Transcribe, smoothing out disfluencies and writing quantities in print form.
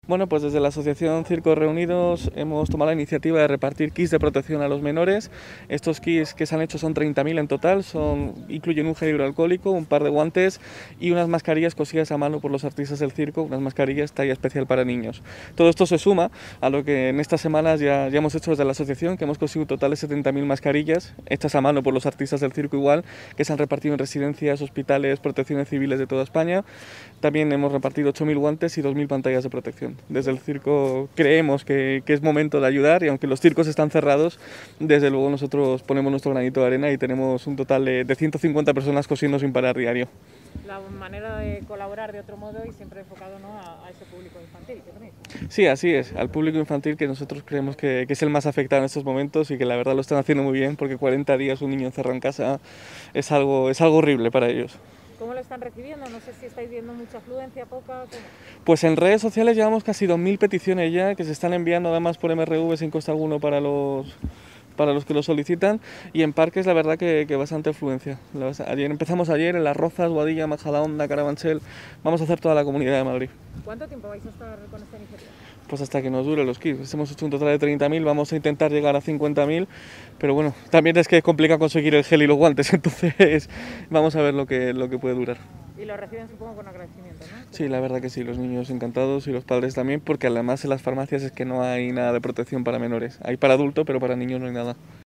Bueno, pues desde la Asociación Circos Reunidos hemos tomado la iniciativa de repartir kits de protección a los menores. Estos kits que se han hecho son 30.000 en total, incluyen un gel hidroalcohólico, un par de guantes y unas mascarillas cosidas a mano por los artistas del circo, unas mascarillas talla especial para niños. Todo esto se suma a lo que en estas semanas ya hemos hecho desde la asociación, que hemos conseguido un total de 70.000 mascarillas, hechas a mano por los artistas del circo igual, que se han repartido en residencias, hospitales, protecciones civiles de toda España. También hemos repartido 8.000 guantes y 2.000 pantallas de protección. Desde el circo creemos que es momento de ayudar y aunque los circos están cerrados, desde luego nosotros ponemos nuestro granito de arena y tenemos un total de 150 personas cosiendo sin parar diario. La manera de colaborar de otro modo y siempre enfocado, ¿no?, a ese público infantil que tenéis. Sí, así es, al público infantil que nosotros creemos que es el más afectado en estos momentos y que la verdad lo están haciendo muy bien porque 40 días un niño encerrado en casa es algo horrible para ellos. ¿Cómo lo están recibiendo? No sé si estáis viendo mucha afluencia, poca. ¿Cómo? Pues en redes sociales llevamos casi 2.000 peticiones ya que se están enviando además por MRV sin coste alguno para los que lo solicitan, y en parques la verdad que bastante afluencia. Empezamos ayer en Las Rozas, Boadilla, Majadahonda, Carabanchel. Vamos a hacer toda la Comunidad de Madrid. ¿Cuánto tiempo vais a estar con esta iniciativa? Pues hasta que nos dure los kits. Hemos hecho un total de 30.000, vamos a intentar llegar a 50.000, pero bueno, también es que es complicado conseguir el gel y los guantes, entonces vamos a ver lo que puede durar. Y lo reciben, supongo, con agradecimiento, ¿no? Sí, la verdad que sí, los niños encantados y los padres también, porque además en las farmacias es que no hay nada de protección para menores. Hay para adultos, pero para niños no hay nada.